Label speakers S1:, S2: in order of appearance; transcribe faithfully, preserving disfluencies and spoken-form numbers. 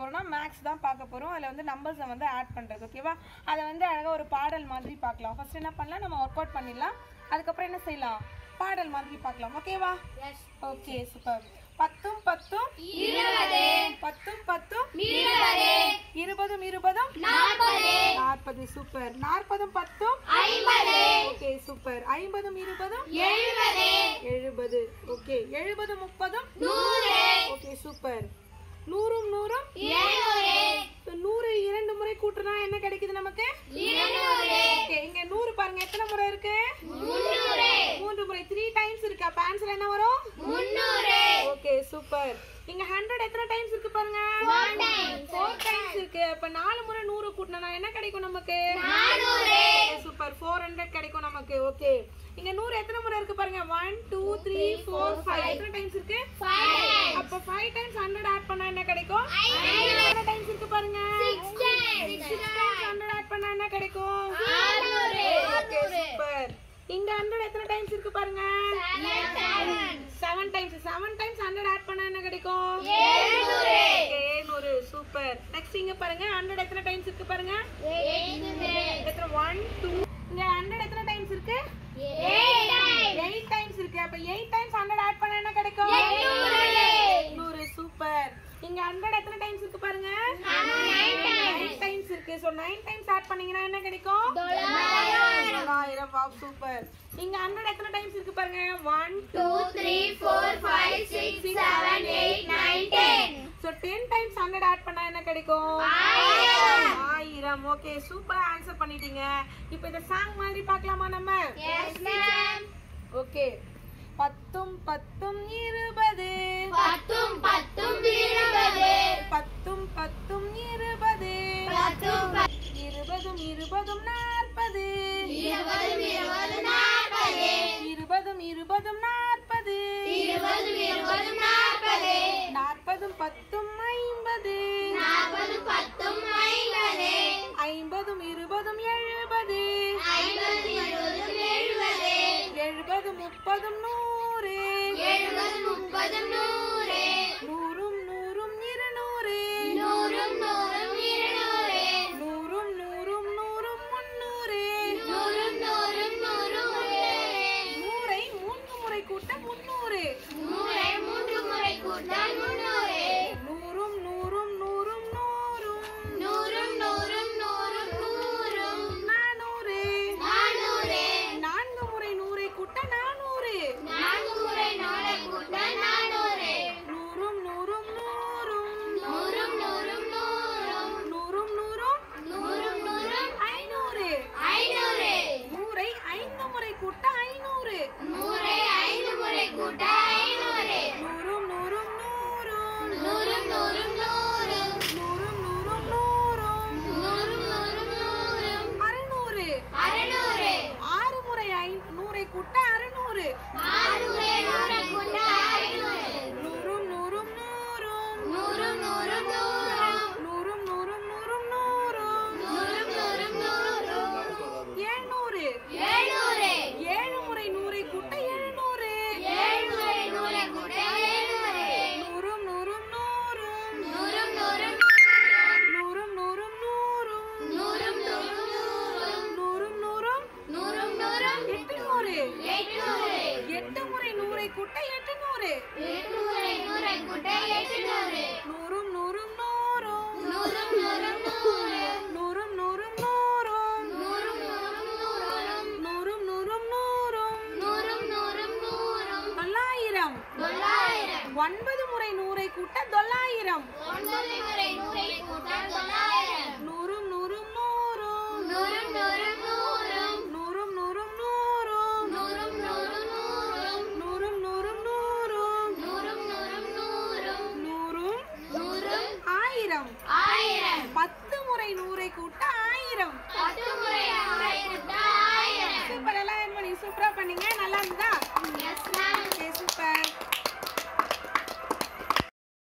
S1: போறோம்னா மேக்ஸ் தான் பார்க்க போறோம். அதுல வந்து நம்பர்ஸை வந்து ஆட் பண்றது. ஓகேவா? அதை வந்து அழகா ஒரு பாடல் மாதிரி பார்க்கலாம். ஃபர்ஸ்ட் என்ன பண்ணலாம், நம்ம ஒர்க் அவுட் பண்ணிடலாம். அதுக்கப்புறம் என்ன செய்யலாம், பாடல் மாதிரி பார்க்கலாம். ஓகேவா? Okay, super. பத்தும் பத்தும் இருபது, பத்தும் பத்தும் இருபது, இருபதும் இருபதும் நாற்பது, நாற்பது. சூப்பர். நாற்பதும் பத்தும் ஐம்பது. Okay, super. ஐம்பதும் இருபதும் எழுபது, எழுபது. ஓகே, எழுபது முப்பதும் நூறு. Okay, super. நூறும் நூறும் நூறு இரண்டு முறை கூட்டினா என்ன கிடைக்குது நமக்கு? ஓகே, இங்க நூறு பாருங்க எத்தனை முறை இருக்கு? மூன்று முறை. த்ரீ டைம்ஸ் இருக்கு. அப்ப ஆன்சர் என்ன வரும்? முந்நூறு. Okay, super. இங்க ஹண்ட்ரட் எத்தனை டைம்ஸ் இருக்கு பாருங்க? ஃபோர் டைம்ஸ் இருக்கு. அப்ப நாலு முறை நூறு கூட்டினா என்ன கிடைக்கும் நமக்கு? நானூறு. சூப்பர். ஃபோர் ஹண்ட்ரட் கிடைக்கும் நமக்கு. ஓகே, இங்க நூறு எத்தனை முறை இருக்கு பாருங்க? One two three four five. எத்தனை டைம்ஸ் இருக்கு? அப்ப ஃபைவ் டைம்ஸ் ஹண்ட்ரட் ஆட் பண்ணா என்ன கிடைக்கும்? எத்தனை டைம்ஸ் இருக்கு பாருங்க? சிக்ஸ் டைம்ஸ் ஹண்ட்ரட் ஆட் பண்ணா என்ன கிடைக்கும்? Okay, super. இங்க ஹண்ட்ரட் எத்தனை டைம்ஸ் இருக்கு பாருங்க? Seven times. Seven times hundred add பண்ணா என்ன கிடைக்கும்? எழுநூறு. சூப்பர். நெக்ஸ்ட் இங்க பாருங்க ஹண்ட்ரட் எத்தனை டைம்ஸ் இருக்கு பாருங்க? எத்தனை? One two. இங்க ஹண்ட்ரட் எத்தனை டைம்ஸ் இருக்கு? எயிட் டைம்ஸ் இருக்கு. அப்ப எயிட் டைம்ஸ் ஹண்ட்ரட் ஆட் பண்ணா என்ன கிடைக்கும்? நூறு. சூப்பர். இங்க ஹண்ட்ரட் எத்தனை டைம்ஸ் இருக்கு பாருங்க? நைன் டைம்ஸ் இருக்கு. சோ நைன் டைம்ஸ் ஆட் பண்ணீங்கன்னா என்ன கிடைக்கும்? தொள்ளாயிரம். Wow, super. இங்க ஹண்ட்ரட் எத்தனை டைம்ஸ் இருக்கு பாருங்க? One two three four five six seven eight nine ten. So ten times hundred add பண்ணா என்ன கிடைக்கும்? ஆயிரம். ஓகே, சூப்பரா ஆன்சர் பண்ணிட்டீங்க. இப்போ இந்த சாங் மாதிரி பார்க்கலாமா நம்ம? Yes ma'am. ஓகே. பத்தும் பத்தும் இருபது,
S2: பத்தும் பத்தும் இருபது,
S1: பத்தும் பத்தும் இருபது,
S2: பத்தும்
S1: இருபதும் இருபதும் நாற்பது,
S2: இருபதும் இருபதும் நாற்பது,
S1: இருபதும் இருபதும் நாற்பது,
S2: இருபதும் இருபதும் நாற்பது,
S1: நாற்பதும் பத்தும் ஐம்பது,
S2: நாற்பதும் பத்தும் ஐம்பது,
S1: ஐம்பதும் இருபதும் எழுபது,
S2: ஐம்பதும் இருபதும் எழுபது,
S1: எழுபதும் முப்பதும் நூறு,
S2: எழுபதும் முப்பதும் நூறு,
S1: நூறும் நூறும் இருநூறு,
S2: நூறும் நூறும் இருநூறு,
S1: நூறும் நூறும் நூறும் முன்னூறு,
S2: நூறும் நூறும் நூறும்
S1: நூறை மூன்று முறை கூட்ட முன்னூறு,
S2: நூறை மூன்று முறை கூட்டால் முன்னூறு,
S1: நூறும் நூறும் நூறும் நூறும்,
S2: நூறும் நூறும் நூறும் நூறும்,
S1: நானூறு,
S2: நானூறு,
S1: நான்கு முறை நூறை கூட்ட நானூறு,
S2: நான்கு முறை நூறை கூட்டால் நானூறு,
S1: நூறும் நூறும் நூறும்,
S2: நூறும் நூறும் நூறும்,
S1: நூறும் நூறும்
S2: நூறும் நூறும்
S1: ஐநூறு,
S2: ஐநூறு,
S1: நூறை ஐந்து முறை கூட்ட ஐநூறு,
S2: நூறை ஐந்து முறை கூட்ட ஐநூறு,
S1: நூறும் நூறும் நூறும்,
S2: நூறும் நூறும் நூறும்,
S1: நூறும் நூறும் நூறும்,
S2: நூறும் நூறும் நூறும்,
S1: அறுநூறு,
S2: அறுநூறு,
S1: ஆறு முறை ஐ- நூறை கூட்ட அறுநூறு,
S2: ஆறு முறை நூறை கூட்ட ஐநூறு,
S1: நூறும் நூறும் நூறும்,
S2: நூறும் நூறும் நூறும்,
S1: நூறும் நூறும் நூறும் நூறும்,
S2: நூறும் நூறும் நூறும்,
S1: எழுநூறு,
S2: எழுநூறு,
S1: ஏழு முறை நூறை கூட்ட எழுநூறு,
S2: ஏழு முறை நூறை கூட்ட எழுநூறு,
S1: நூறும் நூறும் நூறும்,
S2: நூறும் நூறும்
S1: நூறும் நூறும் நூறும்,
S2: நூறும் நூறும் நூறும்,
S1: நூறும் நூறும்
S2: நூறும் நூறும்
S1: எட்டுநூறு,
S2: எட்டுநூறு,
S1: எட்டு முறை நூறை கூட்ட எட்டுநூறு,
S2: எட்டு முறை நூறை கூட்ட எட்டுநூறு,
S1: நூறும் நூறும் நூறும்,
S2: நூறும் நூறும் நூறும்,
S1: நூறும் நூறும் நூறும்,
S2: நூறும் நூறும் நூறும்,
S1: நூறும் நூறும் நூறும்,
S2: நூறும் நூறும் நூறும்,
S1: தொள்ளாயிரம்,
S2: தொள்ளாயிரம்,
S1: ஒன்பது முறை நூறை கூட்ட தொள்ளாயிரம்,
S2: ஒன்பது முறை நூறை கூட்ட தொள்ளாயிரம்,
S1: நூறும் நூறும் நூறும்,
S2: நூறும் நூறும் நூறும்,
S1: நூறும் நூறும் நூறும்,
S2: நூறும் நூறும் நூறும்,
S1: நூறும் நூறும் நூறும்,
S2: நூறும் நூறும் நூறும்,
S1: நூறும்
S2: நூறும்
S1: ஆயிரம்,
S2: ஆயிரம்,
S1: பத்து முறை நூறை கூட்ட ஆயிரம்,
S2: பத்து